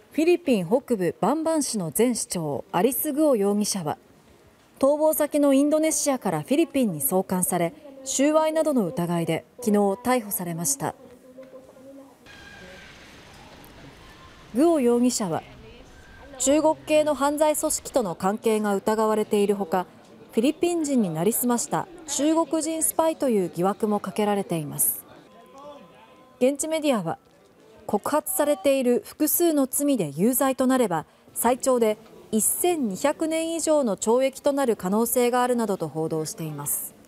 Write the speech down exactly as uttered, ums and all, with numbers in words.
フィリピン北部バンバン市の前市長アリス・グオ容疑者は逃亡先のインドネシアからフィリピンに送還され収賄などの疑いで昨日逮捕されました。グオ容疑者は中国系の犯罪組織との関係が疑われているほか、フィリピン人になりすました中国人スパイという疑惑もかけられています。現地メディアは告発されている複数の罪で有罪となれば最長でせんにひゃくねん以上の懲役となる可能性があるなどと報道しています。